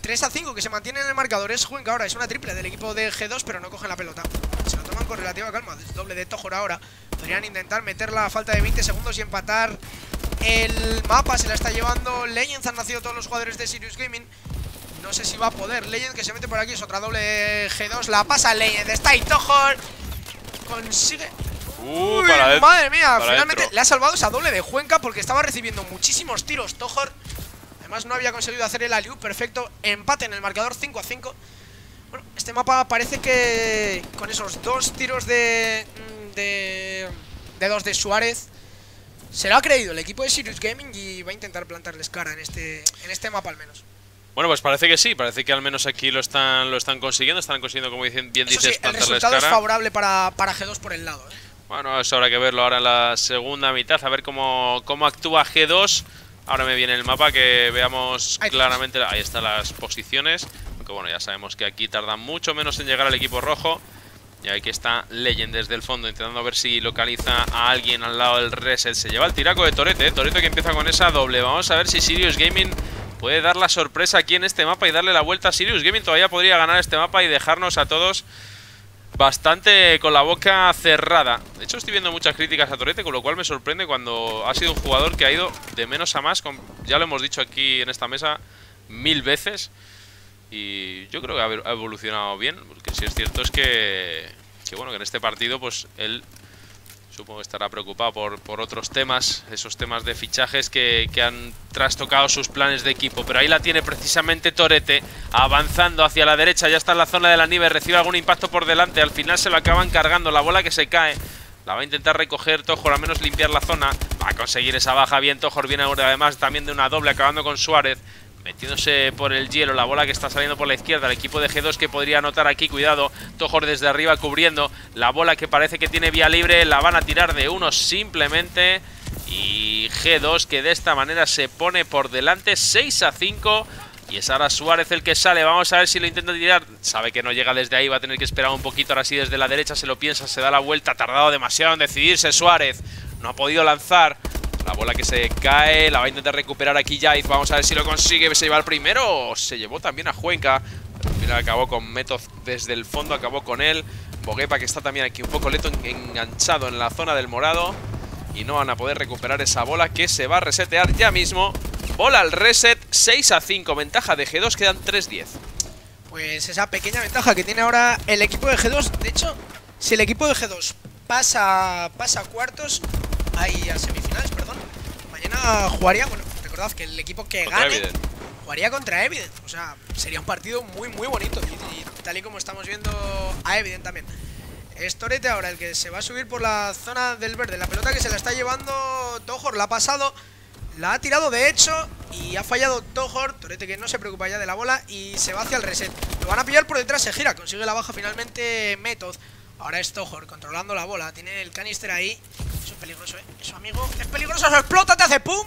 tres a cinco que se mantiene en el marcador. Es Juenca ahora, es una triple del equipo de G dos, pero no cogen la pelota. Se lo toman con relativa calma. Doble de Tojor ahora. Podrían intentar meterla a falta de veinte segundos y empatar el mapa. Se la está llevando Legends. Han nacido todos los jugadores de Serious Gaming. No sé si va a poder. Legends que se mete por aquí. Es otra doble G dos. La pasa Legends. Está ahí Tojor. Consigue... Uh, Uy, para madre mía, para finalmente dentro. le ha salvado esa doble de Juenca porque estaba recibiendo muchísimos tiros Tojor. Además no había conseguido hacer el alley-oop perfecto. Empate en el marcador cinco a cinco. Bueno, este mapa parece que con esos dos tiros de de, de dos de Suárez se lo ha creído el equipo de Serious Gaming y va a intentar plantarles cara en este, en este mapa al menos. Bueno, pues parece que sí, parece que al menos aquí lo están lo están consiguiendo, están consiguiendo, como dicen, bien Eso dices, sí, el plantarles resultado cara. es favorable para, para G dos por el lado, ¿eh? Bueno, eso habrá que verlo ahora en la segunda mitad, a ver cómo, cómo actúa G dos. Ahora me viene el mapa, que veamos ahí claramente. Ahí están las posiciones. Aunque bueno, ya sabemos que aquí tardan mucho menos en llegar al equipo rojo. Y aquí está Legend desde el fondo, intentando ver si localiza a alguien al lado del reset. Se lleva el tiraco de Torete, ¿eh? Torete que empieza con esa doble. Vamos a ver si Serious Gaming puede dar la sorpresa aquí en este mapa y darle la vuelta. Serious Gaming todavía podría ganar este mapa y dejarnos a todos bastante con la boca cerrada. De hecho estoy viendo muchas críticas a Torete, con lo cual me sorprende cuando ha sido un jugador que ha ido de menos a más, con, ya lo hemos dicho aquí en esta mesa mil veces. Y yo creo que ha evolucionado bien, porque sí es cierto es que, que bueno, que en este partido pues él supongo que estará preocupado por, por otros temas, esos temas de fichajes que, que han trastocado sus planes de equipo. Pero ahí la tiene precisamente Torete, avanzando hacia la derecha, ya está en la zona de la nieve, recibe algún impacto por delante, al final se lo acaban cargando, la bola que se cae, la va a intentar recoger Tojor, al menos limpiar la zona, va a conseguir esa baja bien Tojor, viene además también de una doble, acabando con Suárez, metiéndose por el hielo, la bola que está saliendo por la izquierda, el equipo de G dos que podría anotar aquí, cuidado, Tojor desde arriba cubriendo, la bola que parece que tiene vía libre, la van a tirar de uno simplemente, y G dos que de esta manera se pone por delante seis a cinco, y es ahora Suárez el que sale, vamos a ver si lo intenta tirar, sabe que no llega desde ahí, va a tener que esperar un poquito, ahora sí desde la derecha se lo piensa, se da la vuelta, ha tardado demasiado en decidirse Suárez, no ha podido lanzar. La bola que se cae, la va a intentar recuperar aquí Jaiz. Vamos a ver si lo consigue. ¿Se lleva el primero o se llevó también a Juenca? Al final acabó con Method desde el fondo, acabó con él. Boguepa que está también aquí un poco lento, enganchado en la zona del morado. Y no van a poder recuperar esa bola que se va a resetear ya mismo. Bola al reset, seis a cinco. Ventaja de G dos, quedan tres diez. Pues esa pequeña ventaja que tiene ahora el equipo de G dos. De hecho, si el equipo de G dos pasa, pasa a cuartos, ahí a semifinales, perdón, mañana jugaría, bueno, recordad que el equipo que Contra gane Evident. jugaría contra Evident. O sea, sería un partido muy, muy bonito. Y, y tal y como estamos viendo a Evident también. Es Torete ahora el que se va a subir por la zona del verde. La pelota que se la está llevando Tojor, la ha pasado, la ha tirado de hecho y ha fallado Tojor. Torete que no se preocupa ya de la bola y se va hacia el reset. Lo van a pillar por detrás, se gira, consigue la baja finalmente Method. Ahora es Tojor controlando la bola, tiene el canister ahí. Eso es peligroso, eh. Eso, amigo, es peligroso, eso explota, te hace pum.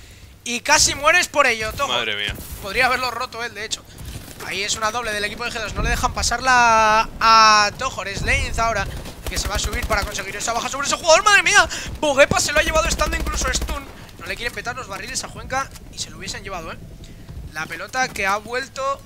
Y casi mueres por ello, Tojor. Madre mía. Podría haberlo roto él, de hecho. Ahí es una doble del equipo de G dos, no le dejan pasarla a Tojor. Es Lenz ahora, que se va a subir para conseguir esa baja sobre ese jugador. ¡Madre mía! Boguepa se lo ha llevado estando incluso stun. No le quieren petar los barriles a Juenca y se lo hubiesen llevado, eh. La pelota que ha vuelto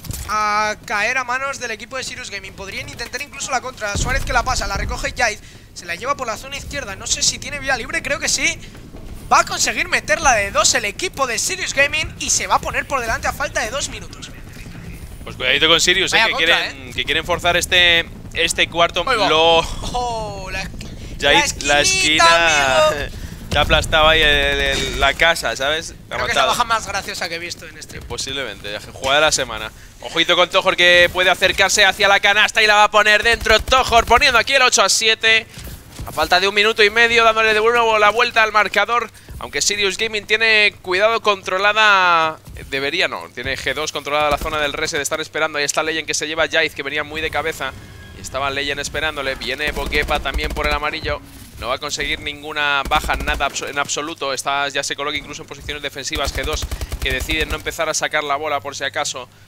a caer a manos del equipo de Serious Gaming. Podrían intentar incluso la contra. Suárez que la pasa, la recoge Jaiz, se la lleva por la zona izquierda. No sé si tiene vía libre, creo que sí. Va a conseguir meterla de dos el equipo de Serious Gaming y se va a poner por delante a falta de dos minutos. Pues cuidadito con Sirius, eh, Vaya que, contra, quieren, eh. que quieren forzar este, este cuarto. Ahí va. Lo, Oh, la, Jaiz, la esquina. amigo. Te ha aplastado ahí el, el, la casa, ¿sabes? Te ha Creo que es la matado. baja más graciosa que he visto en este. Posiblemente, jugada de la semana. Ojito con Tojor que puede acercarse hacia la canasta y la va a poner dentro. Tojor poniendo aquí el ocho a siete. A falta de un minuto y medio, dándole de nuevo la vuelta al marcador. Aunque Serious Gaming tiene cuidado controlada. Debería no, tiene G dos controlada la zona del reset. Están esperando. Ahí está Legend que se lleva a Jaiz, que venía muy de cabeza. Y estaba Legend esperándole. Viene Boguepa también por el amarillo. No va a conseguir ninguna baja, nada en absoluto. Está, ya se coloca incluso en posiciones defensivas G dos, que deciden no empezar a sacar la bola por si acaso.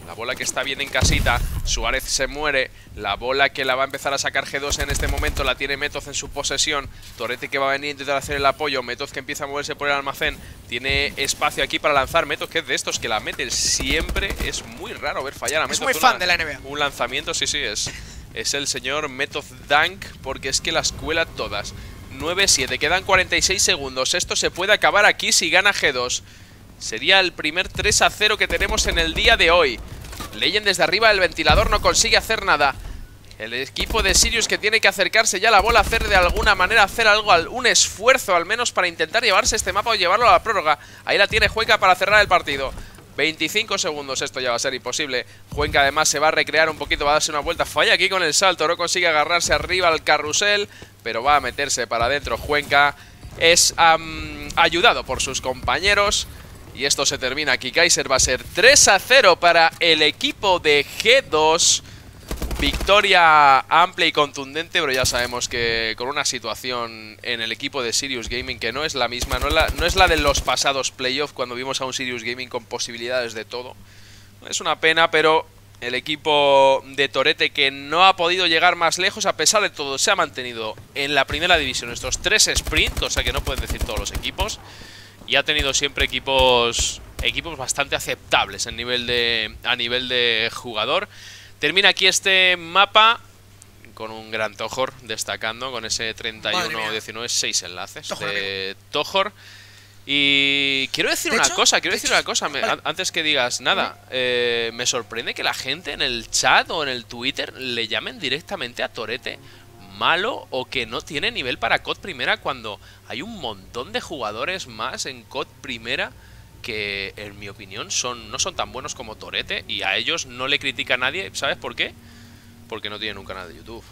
La bola que está bien en casita. Suárez se muere. La bola que la va a empezar a sacar G dos en este momento la tiene Metoz en su posesión. Torete que va a venir a intentar hacer el apoyo. Metoz que empieza a moverse por el almacén. Tiene espacio aquí para lanzar. Metoz, que es de estos que la mete siempre. Es muy raro ver fallar a Metoz. Es muy fan de la N B A. Un lanzamiento, sí, sí, es, es el señor Metoz Dunk, porque es que las cuela todas. nueve siete, quedan cuarenta y seis segundos. Esto se puede acabar aquí si gana G dos. Sería el primer tres a cero que tenemos en el día de hoy. Legend desde arriba del ventilador no consigue hacer nada. El equipo de Sirius que tiene que acercarse ya a la bola, hacer de alguna manera, hacer algo, un esfuerzo al menos para intentar llevarse este mapa o llevarlo a la prórroga. Ahí la tiene Juenca para cerrar el partido. veinticinco segundos, esto ya va a ser imposible. Juenca además se va a recrear un poquito, va a darse una vuelta. Falla aquí con el salto, no consigue agarrarse arriba al carrusel, pero va a meterse para adentro. Juenca es um, ayudado por sus compañeros. Y esto se termina aquí. Kaiser va a ser tres a cero para el equipo de G dos. Victoria amplia y contundente, pero ya sabemos que con una situación en el equipo de Sirius Gaming que no es la misma, no es la, no es la de los pasados playoffs cuando vimos a un Sirius Gaming con posibilidades de todo. Es una pena, pero el equipo de Torete, que no ha podido llegar más lejos, a pesar de todo, se ha mantenido en la primera división estos tres sprints, cosa que no pueden decir todos los equipos. Y ha tenido siempre equipos equipos bastante aceptables en nivel de, a nivel de jugador. Termina aquí este mapa con un gran Tohor destacando, con ese treinta y uno diecinueve, seis enlaces Tohor, de Tohor. Y quiero decir de una hecho, cosa, quiero de decir hecho, una cosa, me, vale. antes que digas nada, eh, me sorprende que la gente en el chat o en el Twitter le llamen directamente a Torete malo o que no tiene nivel para C O D Primera, cuando hay un montón de jugadores más en C O D Primera que, en mi opinión, son no son tan buenos como Torete, y a ellos no le critica a nadie. ¿Sabes por qué? Porque no tienen un canal de YouTube.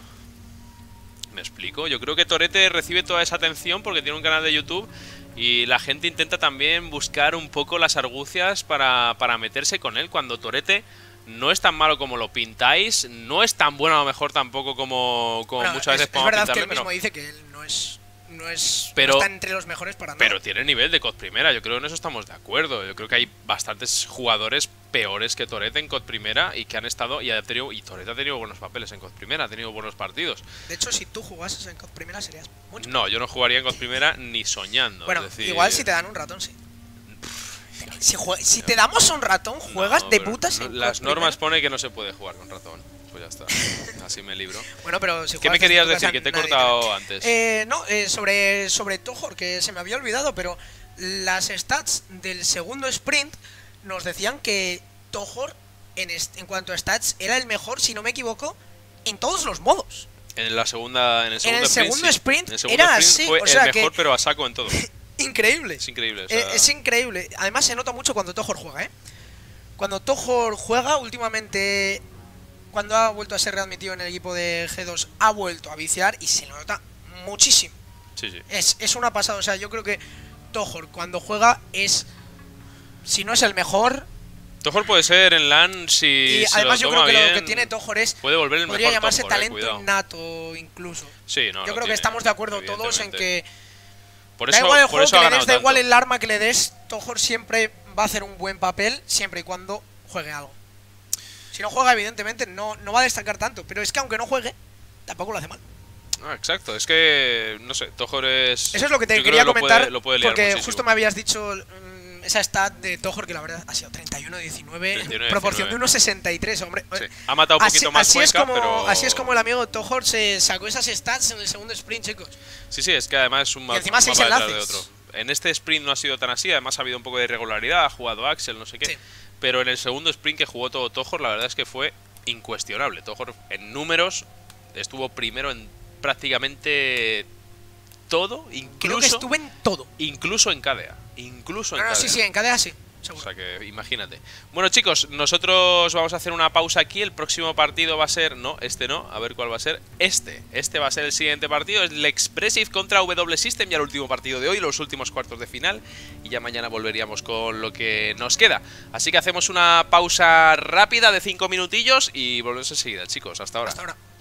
¿Me explico? Yo creo que Torete recibe toda esa atención porque tiene un canal de YouTube y la gente intenta también buscar un poco las argucias para, para meterse con él, cuando Torete no es tan malo como lo pintáis, no es tan bueno a lo mejor tampoco como, como bueno, muchas es, veces podemos pintarle. Es verdad que él pero... mismo dice que él no es... No, es, pero, no está entre los mejores para nada. Pero tiene nivel de C O D Primera, yo creo que en eso estamos de acuerdo. Yo creo que hay bastantes jugadores peores que Torete en C O D Primera y que han estado y, ha tenido, y Torete ha tenido buenos papeles en C O D Primera, ha tenido buenos partidos. De hecho, si tú jugases en C O D Primera serías mucho. No, yo no jugaría en C O D Primera ni soñando. Bueno, es decir, igual si te dan un ratón, sí. Si, si te damos un ratón, juegas no, de putas no, en las C O D normas Primera. pone que no se puede jugar con ratón. Pues ya está, así me libro. Bueno, pero si ¿Qué me querías decir? Que te he cortado antes. Eh, no, eh, sobre, sobre Tohor, que se me había olvidado, pero las stats del segundo sprint nos decían que Tohor, en, en cuanto a stats, era el mejor, si no me equivoco, en todos los modos. En la segunda, en el segundo en el sprint, segundo sí. sprint, en el segundo era sprint así, fue o sea el mejor, que... pero a saco en todo. Increíble. Es increíble. O sea... eh, es increíble. Además se nota mucho cuando Tohor juega, ¿eh? Cuando Tohor juega, últimamente, cuando ha vuelto a ser readmitido en el equipo de G dos, ha vuelto a viciar y se lo nota muchísimo. Sí, sí. Es, es una pasada. O sea, yo creo que Tohor cuando juega es, si no es el mejor... Tohor puede ser en LAN si Y se además lo yo creo que bien, lo que tiene Tohor es... puede volver el podría mejor llamarse Tohor, eh, talento cuidado. innato incluso. Sí, no, yo lo creo que tiene, estamos de acuerdo todos en que... Por da eso, igual el por juego eso que ha le des, ganado da igual tanto. el arma que le des, Tohor siempre va a hacer un buen papel, siempre y cuando juegue algo. Si no juega, evidentemente, no, no va a destacar tanto, pero es que aunque no juegue, tampoco lo hace mal. Ah, exacto, es que, no sé, Tohor es... Eso es lo que te yo quería creo que comentar, lo puede, lo puede liar porque muchísimo. justo me habías dicho mmm, esa stat de Tohor, que la verdad ha sido treinta y uno diecinueve, proporción de uno sesenta y tres, hombre. Sí. Ha matado un así, poquito más así es Cuenca, como pero... Así es como el amigo Tohor se sacó esas stats en el segundo sprint, chicos. Sí, sí, es que además es un, ma Y encima un seis mapa detrás de enlaces. otro. En este sprint no ha sido tan así, además ha habido un poco de irregularidad, ha jugado Axel, no sé qué. Sí. Pero en el segundo sprint que jugó todo Tohor, la verdad es que fue incuestionable. Tohor en números estuvo primero en prácticamente todo, incluso, Creo que estuve en todo. incluso en K D A. Incluso en No, no, K D A. sí, sí, en K D A sí. O Seguro. sea que imagínate. Bueno, chicos, nosotros vamos a hacer una pausa aquí. El próximo partido va a ser... No, este no. A ver cuál va a ser. Este. Este va a ser el siguiente partido. Es el Expressive contra W System. Ya el último partido de hoy. Los últimos cuartos de final. Y ya mañana volveríamos con lo que nos queda. Así que hacemos una pausa rápida de cinco minutillos. Y volvemos enseguida, chicos. Hasta ahora. Hasta ahora.